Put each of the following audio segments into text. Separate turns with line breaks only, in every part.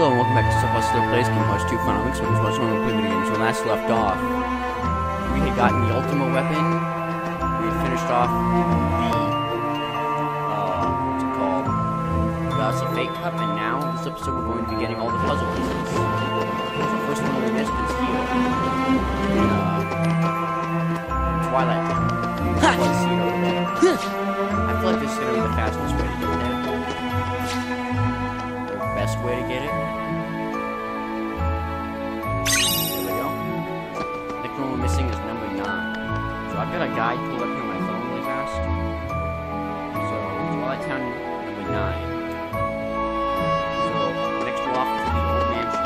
Hello and welcome back to Stuff Still Plays Kingdom Hearts 2 Final Mix. When we play video games, when last left off, we had gotten the ultimate weapon. We had finished off the what's it called? The Fate Cup, and now in this episode we're going to be getting all the puzzle pieces. So the first one we missed is here in Twilight Town. Let's see it over there. I feel like this is gonna be the fastest way to get there. Best way to get it. There we go. The next one we're missing is number 9. So I've got a guide pulled up here on my phone really fast. So Twilight Town number 9. So next we're off to the old mansion.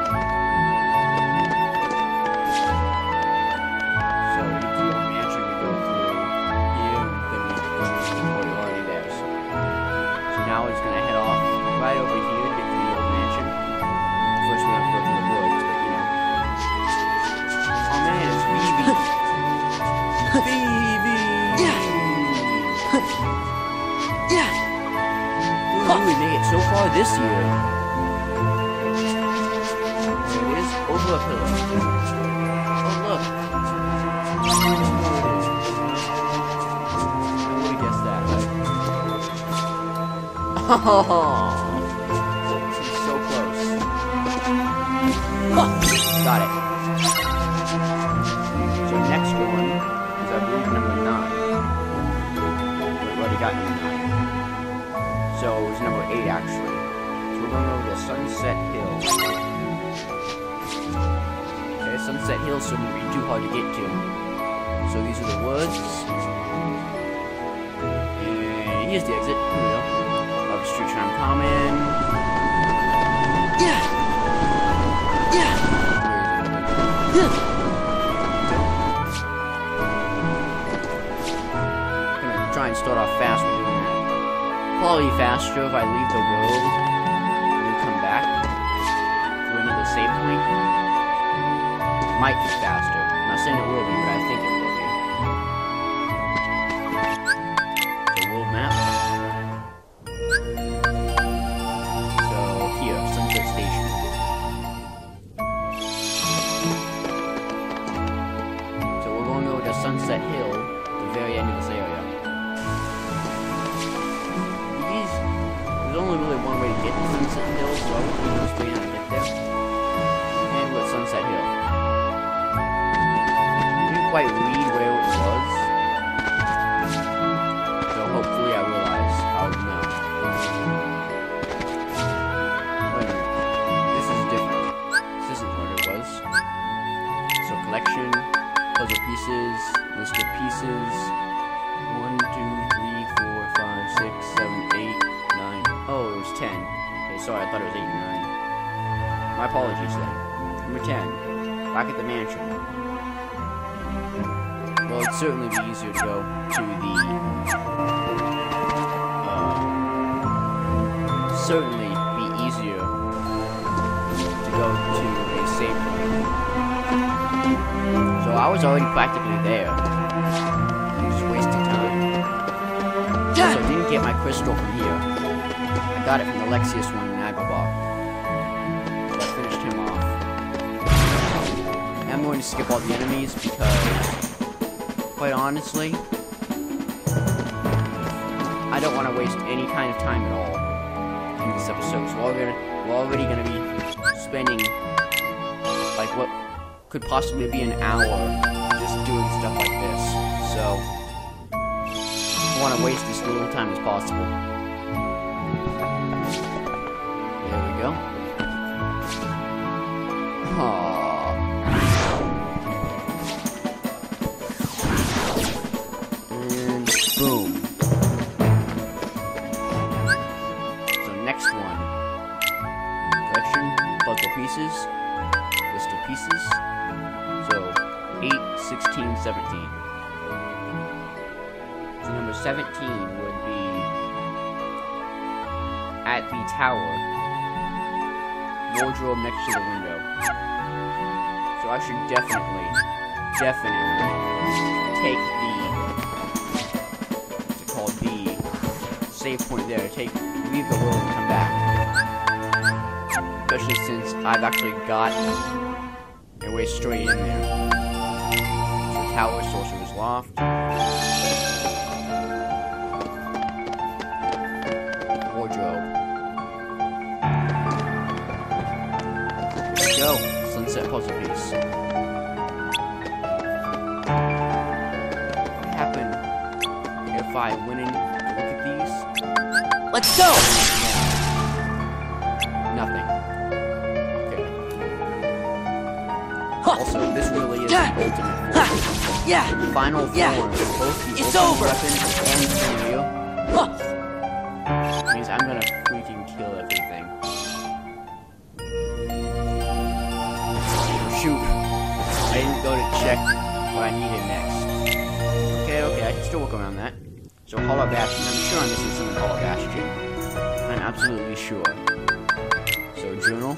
So to get to the old mansion we go through here, then we go to the already there. So now it's gonna head off right over here. First we have to go through the woods, but you know. Oh man, it's Vivi! Vivi! Ooh, we made it so far this year. There it is, over a pillar. Oh look! I would have guessed that, right? Oh! Got it. So next one is I believe number 9. Wait, we already got number 9. So it's number 8 actually. So we're going over to Sunset Hill. Okay, Sunset Hill shouldn't be too hard to get to. So these are the woods. And here's the exit. Here we go. Love Street Tram Common. Gonna try and start off fast with doing that. Probably faster if I leave the world and then come back for another save point. Might be faster. I'm not saying it will be, but I think it will be. The world map. So here, Sunset Station. Sunset Hill, the very end of this area. There's only really one way to get to Sunset Hill, so I won't really explain how to get there. And with Sunset Hill. I didn't quite read where it was, so hopefully I realize how to know. Wait a minute. This is different. This isn't what it was. So collection. Puzzle pieces, list of pieces, 1, 2, 3, 4, 5, 6, 7, 8, 9, oh, it was 10. Okay, sorry, I thought it was 8 and 9. My apologies then. Number 10, back at the mansion. Well, it'd certainly be easier to go to the, certainly be easier to go to a save point. So I was already practically there. Just wasting time. So I didn't get my crystal from here. I got it from the Lexius one in Agrabah. So I finished him off. And I'm going to skip all the enemies because, quite honestly, I don't want to waste any kind of time at all in this episode. So we're already going to be spending, like, what could possibly be an hour just doing stuff like this, so I want to waste as little time as possible. There we go. Aww. And boom. So next one. Collection, puzzle pieces, list of pieces. So, 8, 16, 17. So number 17 would be at the tower. Wardrobe next to the window. So I should definitely take the, what's it called, the save point there. Leave the world and come back. especially since I've actually got a way straight in there. So tower, sorcerer's loft. Wardrobe. There we go. Sunset puzzle piece. What happened if I went in to look at these?
Let's go!
Nothing. Okay. Also, this really is the ultimate form.
Yeah!
Final form.
Yeah.
Both the
It's
ultimate
over.
weapon and scenario.
Huh.
Means I'm gonna freaking kill everything. Oh, shoot. I didn't go to check what I needed next. Okay, I can still work around that. So Hollow Bastion. I'm sure I'm missing some in Hollow Bastion. I'm absolutely sure. So journal.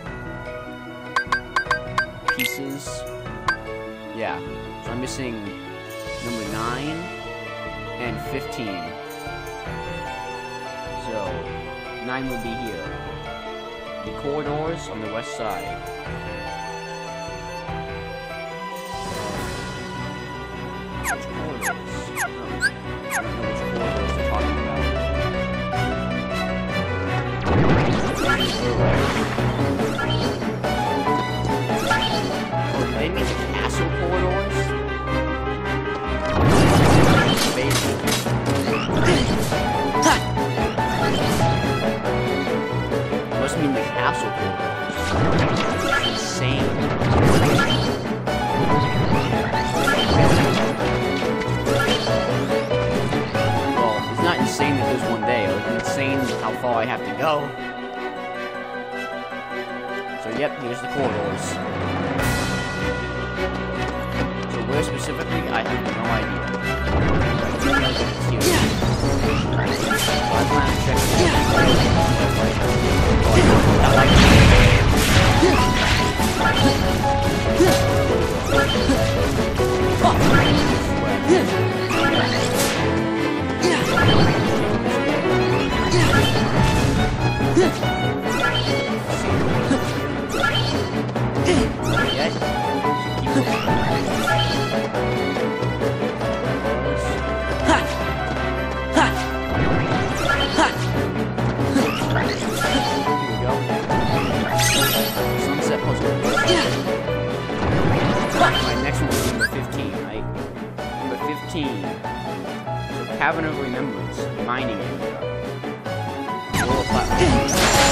Pieces. Yeah. So I'm missing number 9 and 15. So 9 would be here. The corridors on the west side. Which corridors? Oh, I don't know which corridors they're talking about. Oh, they mean the castle corridors? Maybe. Must mean the castle corridors. That's insane. Well, it's not insane that there's one day. It's insane how far I have to go. So yep, here's the corridors. So where specifically, I have no idea. I do know that it's here. So I plan to check it out. I like it. Sunset puzzle. My next one was number 15, right? Number 15. So Cavern of Remembrance, mining area. Lower platform.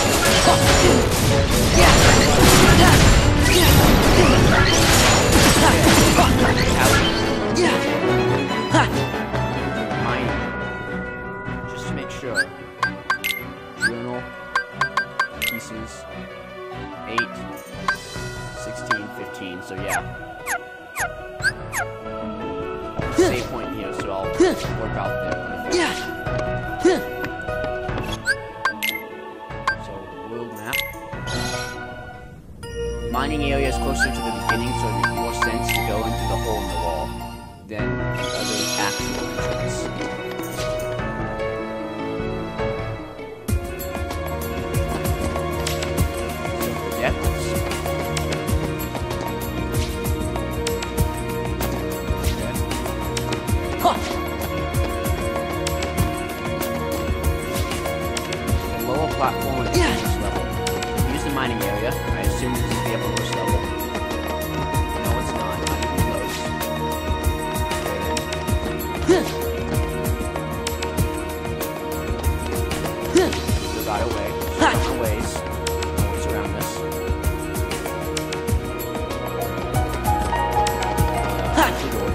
Mining. Just to make sure. Journal. Pieces. 8, 16, 15, so yeah. Save point here, so I'll work out there. So, world map. Mining area is closer to the beginning, so it makes more sense to go into the hole in the wall than the other actual entrance. Platform at the first level. Use the mining area. I assume this is the upper first level. No, it's not. Not even close. Still got away. Still ways. Always around this. The door.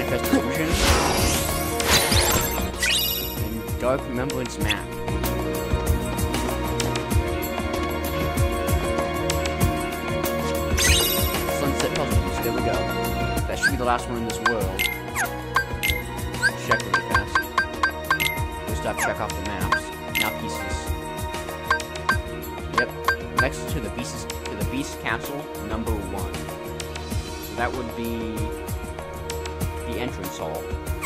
Manifest Illusion. And Dark Remembrance Map. Sunset Puzzle Piece, there we go. That should be the last one in this world. Check really fast. First up, check off the maps. Now pieces. Yep. Next to the Beast Castle, number 1. So that would be the entrance hall.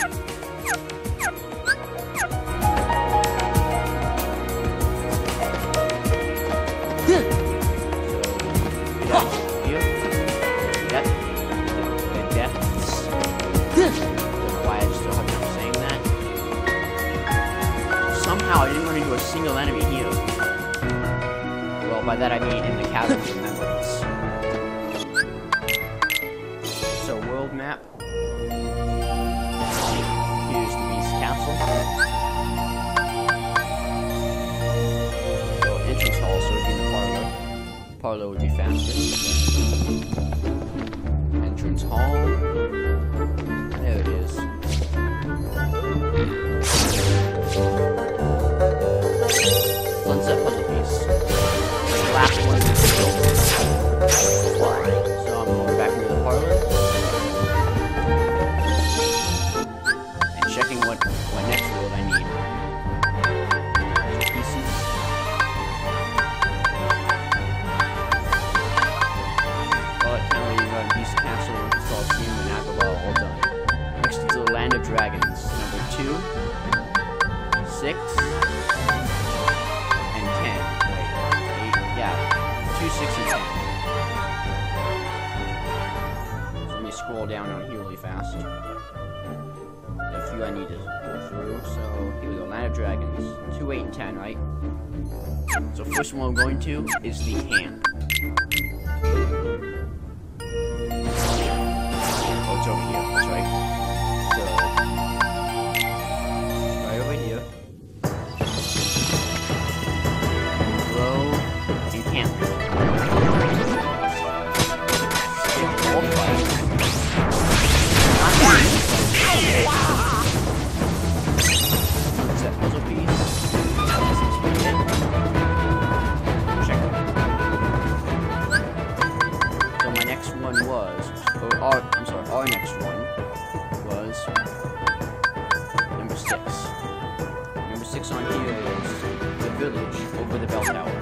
Somehow I didn't run into a single enemy here. Well, by that I mean in the Chasm of Remembrance. So, world map. Here's the Beast Castle. So, entrance hall, so it would be in the parlor. Parlor would be faster. Entrance hall. There it is. Sunset Puzzle Piece. The last one. So I'm going back into the parlor. And checking what next world I need. Pieces. Town you got Beast Castle, installed Team and Agrabah, all done. Next is the Land of Dragons. Number 2, 6, and 10. Wait, 8, yeah. 2, 6, and 10. So let me scroll down on here really fast. There's a few I need to go through. So here we go, Land of Dragons. 2, 8, and 10, right? So first one I'm going to is the hand. Oh, it's over here, that's right. So, right over here. Row encampment. Skip all fights. Not that. Sunset Puzzle Piece. Check it. So my next one was, our next one was number 6. Number 6 on here is the village over the bell tower.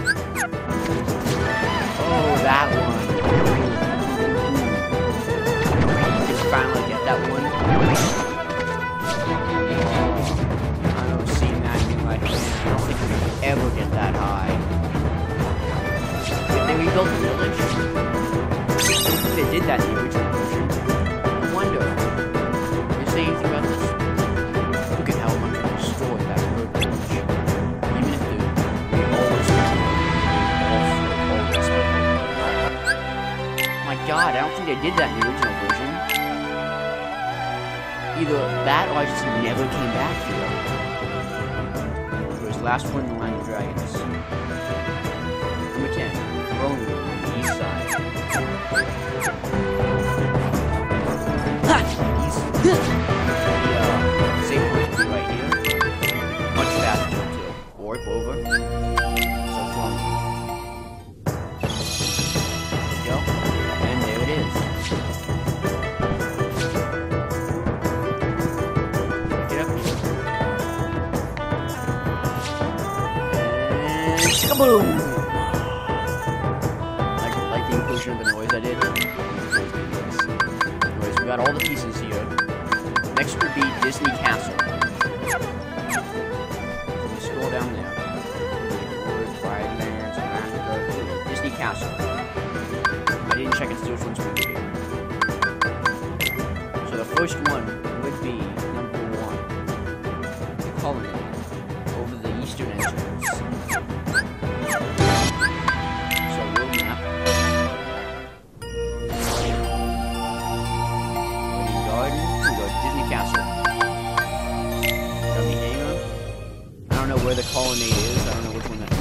Oh, that one. Did you finally get that one? I don't see that in my hand. I don't think we could ever get that high. If they rebuilt the village, if they did that in the original version, I wonder, can you say anything about this? Look at how much we destroyed that third village. Even if we always my god, I don't think they did that in the original version. Either that or I just never came back here. It was the last one in the Land of Dragons. Number 10, Throne Room on the east side. Save point right here. Much faster to warp over. So Throne Room. There we go. And there it is. Get up here. And kaboom! I like the inclusion of the noise I did. Anyways, we got all the pieces here. Next would be Disney Castle. So we scroll down there. Disney Castle. I didn't check and see which ones we could do. So the first one would be number 1. The colony over the eastern entrance. So world map. Wedding Garden. We go to Disney Castle. Dummy Hangar. I don't know where the colonnade is. I don't know which one that is.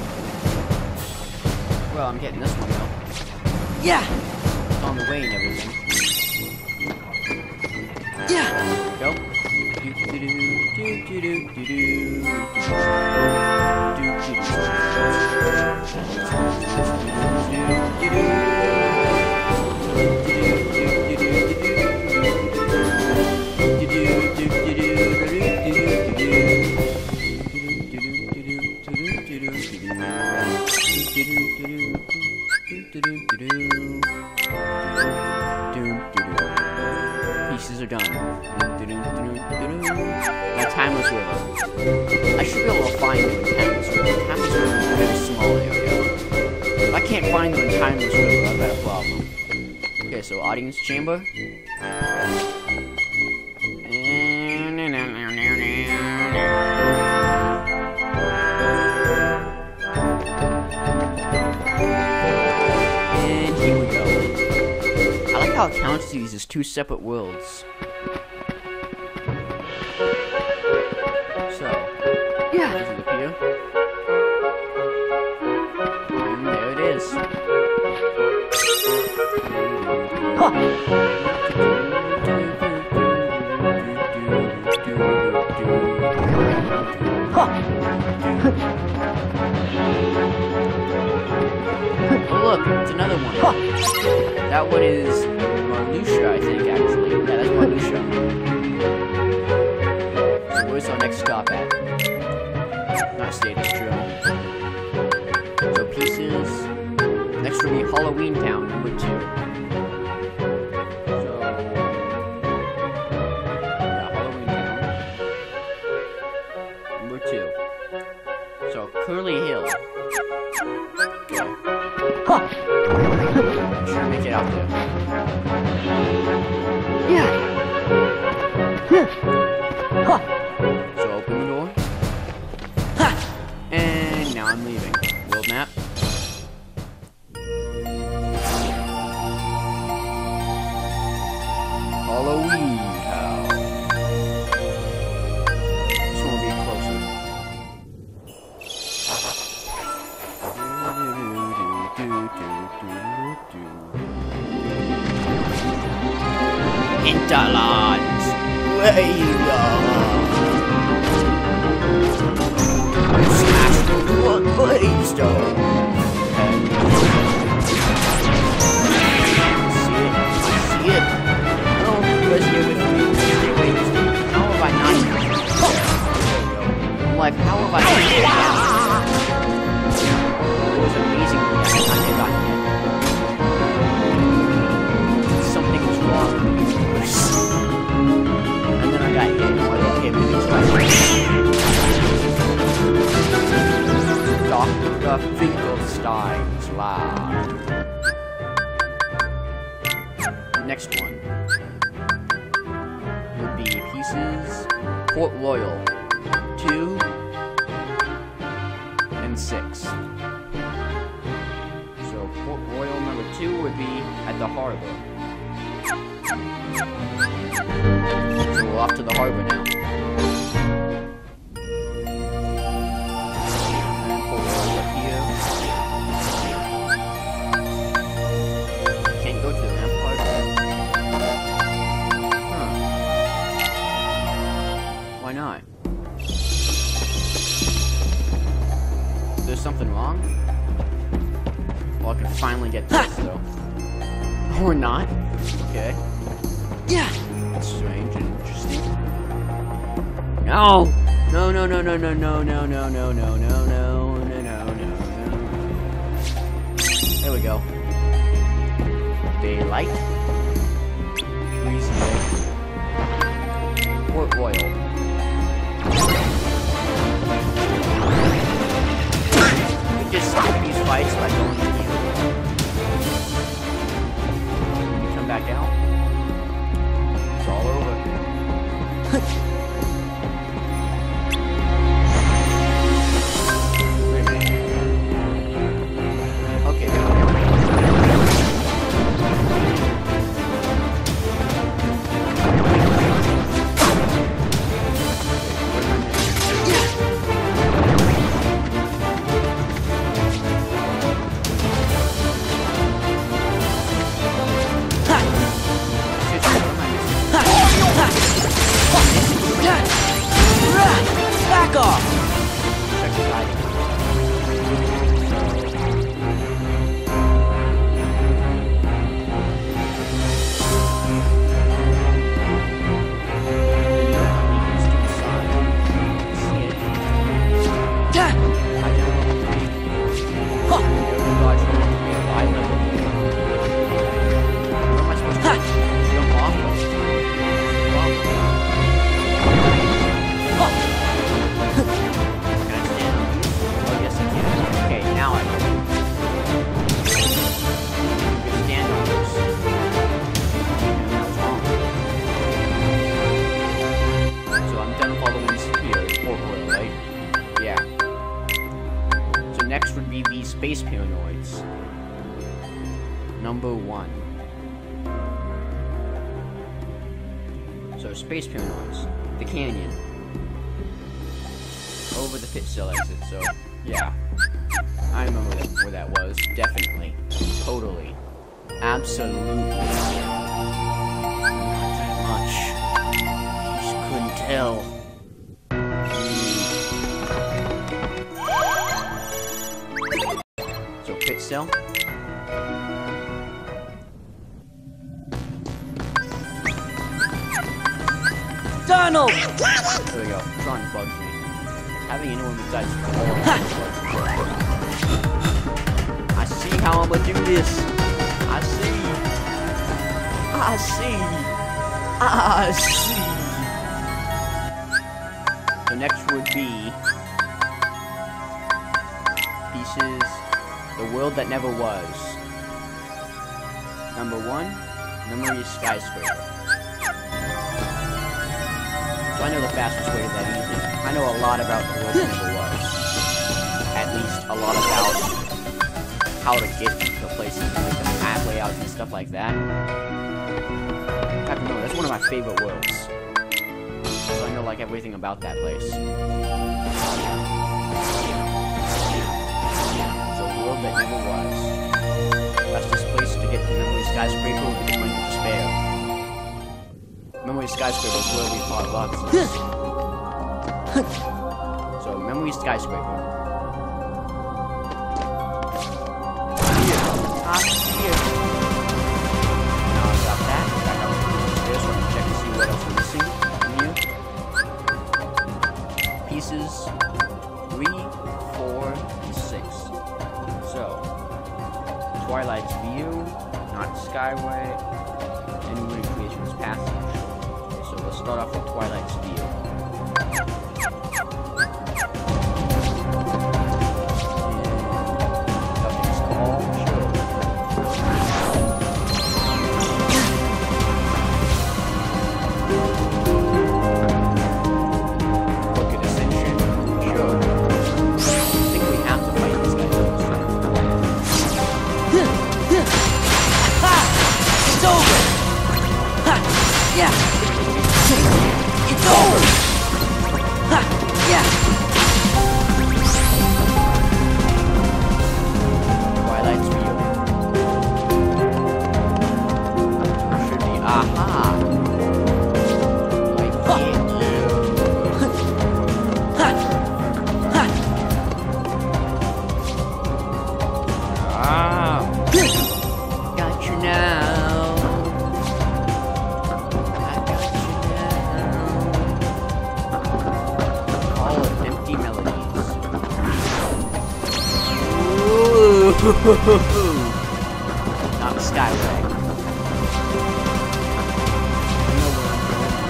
Well, I'm getting this one though. Yeah! It's on the way and everything. Pieces are done. My timeless river. I should be able to find them in timeless river. Timeless river is a very small area. If I can't find them in timeless river, I've got a problem. Okay, so audience chamber. And here we go. I like how it counts these as two separate worlds. So, yeah, does it appear? And there it is. Oh look, it's another one. That one is Marluxia, I think, actually. Yeah, that's Marluxia. So where's our next stop at? Not Stadium Show. So pieces. Next will be Halloween Town, number 2. So yeah, Halloween Town. Number 2. So Curly Hill. Okay. I'm sure to make it out there. Yeah. So open the door. And now I'm leaving. World map. Halloween Town. This one will be closer. Hinterlands. Smash the gravestone. See it? Oh, you guys here with me. Wait, how have I not? I'm like, how have I not? It was amazing. I haven't gotten yet. Something is wrong. And then I got hit. I'm like, okay, maybe it's right. Dr. Finkelstein's Lab. Next one would be pieces. Port Royal 2 and 6. So Port Royal number 2 would be at the harbor. So we're off to the harbor now. And Port Royal up here. Can't go to the rampart. Huh. Why not? Is there something wrong? Well, I can finally get this though. Or not. Okay. Yeah. That's strange and interesting. No! No, no, no, no, no, no, no, no, no, no, no, no, no, no, no, no. There we go. Daylight. Breezy day. Port Royal. We just skip these fights by going in here. When you come back out, it's all over. Wait a minute. Okay. number 1. So Space Paranoids, the canyon, over the pit cell exit. So yeah, I remember where that was. Definitely, totally, absolutely. Not that much. Just couldn't tell. So pit cell.
Donald!
There we go. Tron bugs me. Having anyone besides I see how I'm gonna do this. I see. So next would be pieces. The world that never was. Number 1, Memory Skyscraper. So I know the fastest way to that easy. I know a lot about the world that never was. At least a lot about how to get to places, like the map layouts and stuff like that. I have to know, that's one of my favorite worlds. So I know like everything about that place. So world that never was. Fastest place to get to Memory Skyscraper would be the Point of Despair. Memory Skyscraper is where we fought Roxas. So, Memory Skyscraper. Here. Here. Now I've got that. Back up to the stairs so I can check and see what else we're missing from here. Pieces 3, 4, and 6. So, Twilight's View, not Skyway, and Ruin Creation's Passage. So let's start off with Twilight's View. Nothing's called. Look at Ascension. Sure. I think we have to fight this guy this time.
It's over! Ha! Yeah! It's over! Ha! Yeah!
Twilight's View. Should be aha! Like it.
Ha! Ha!
Ah! Got you now. I got you now. All empty melodies. Ooh. Not the Skyway. I know where I'm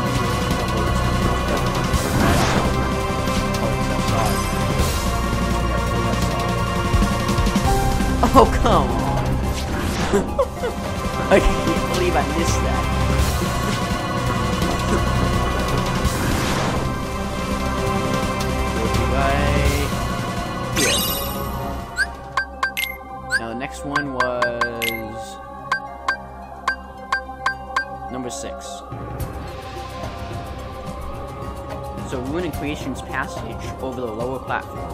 going. Oh, come on. I can't believe I missed that. We'll be right here. Now the next one was number 6. So Ruin and Creation's Passage over the lower platform.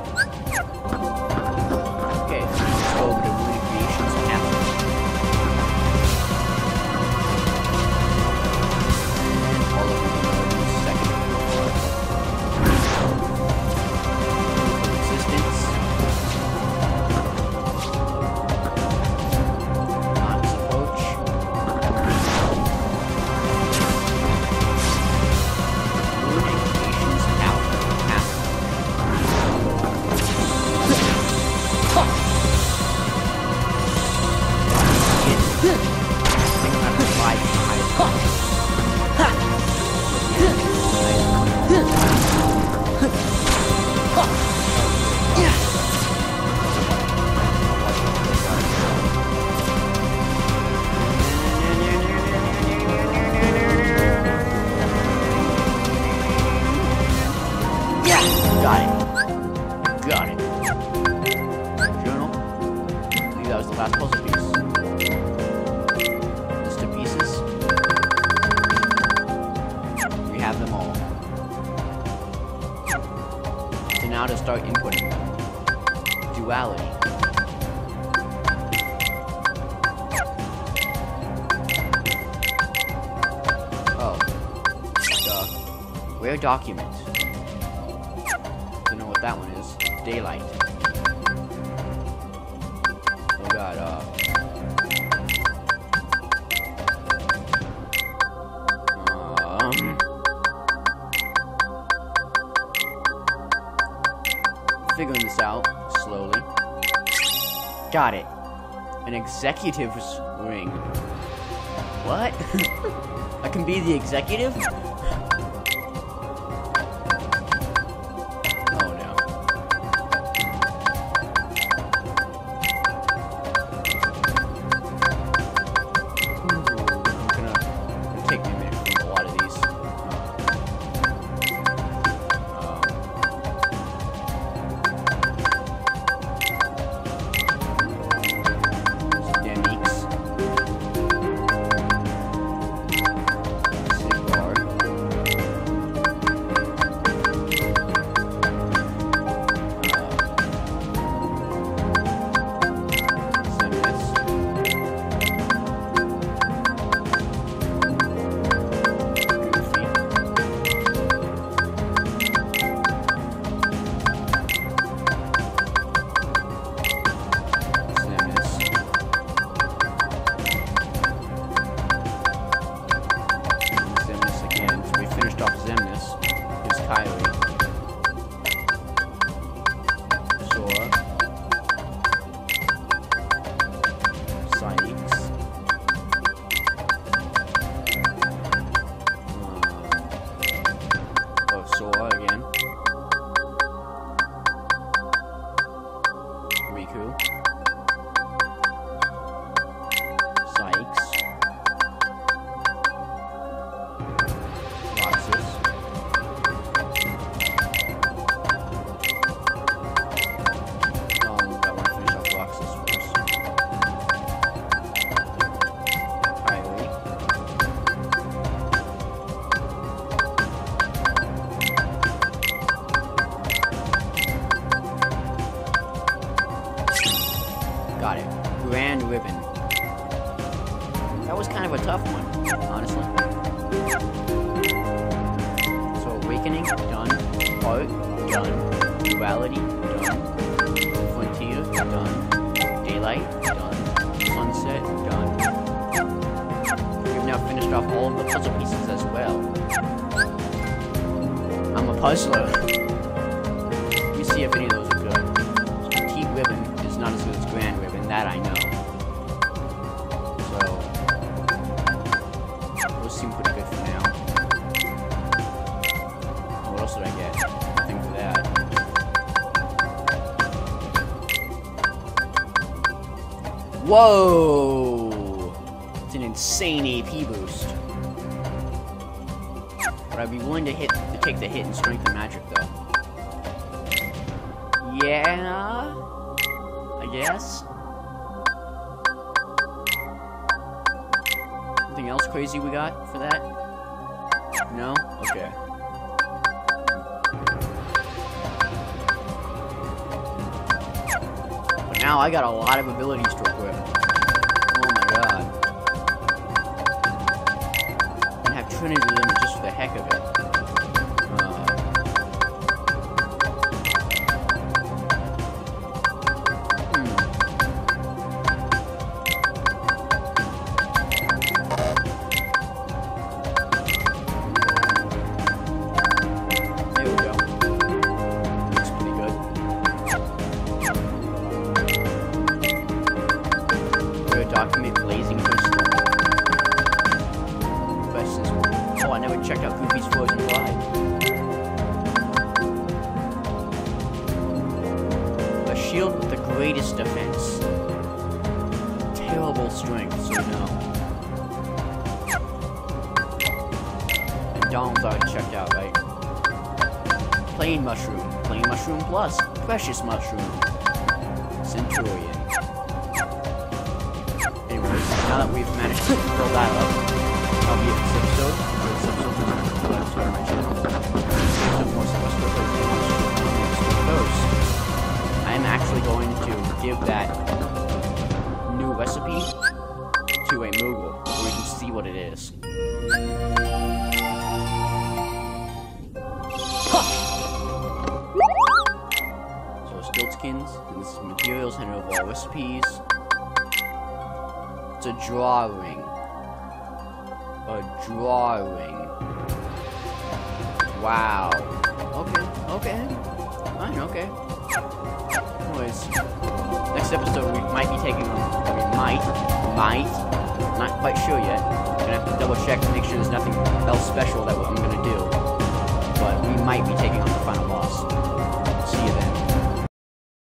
Okay, let's go over to Ruin and Creation's Passage. All of the second floor. Resistance. Knox Approach. Ruin and Creation's Passage. them all. So now to start inputting them. Duality. Oh. Duh. Rare document. Don't know what that one is. Daylight. Oh god, figuring this out slowly. Got it. An executive's ring. What? I can be the executive? Oh no. Ooh, it's gonna take me a minute to do a lot of these. Got it. Grand Ribbon. That was kind of a tough one, honestly. So Awakening, done. Art, done. Duality, done. Frontier, done. Daylight, done. Sunset, done. We've now finished off all of the puzzle pieces as well. I'm a puzzler. Let me see if any of those are good. Petite Ribbon is not as good as Grand Ribbon, that I know. So, those seem pretty good for now. What else did I get? Nothing for that. Whoa! It's an insane AP boost. But I'd be willing to take the hit in Strength and Magic, though. Yeah, I guess. Anything else crazy we got for that? No? Okay. But now I got a lot of abilities to equip. Oh my god. And have Trinity them just for the heck of it. Document Blazing Crystal. Questions. Oh, I never checked out Goofy's Frozen Pride. A shield with the greatest defense. Terrible strength, so no. And Donald's already checked out, right? Plain Mushroom. Plain Mushroom Plus. Precious Mushroom. Centurion. Now that we've managed to fill that up, I'll be at this episode. This episode, subscribe to my channel. skins. And this is materials handed over all recipes. It's a drawing. A drawing. Wow. Okay. Fine, okay. Anyways, next episode we might be taking on, might, not quite sure yet. Gonna have to double check to make sure there's nothing else special that I'm gonna do. But we might be taking on the final